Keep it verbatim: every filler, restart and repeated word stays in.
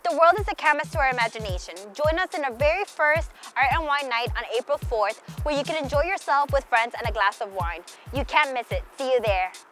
The world is a canvas to our imagination. Join us in our very first Art and Wine Night on April fourth, where you can enjoy yourself with friends and a glass of wine. You can't miss it. See you there.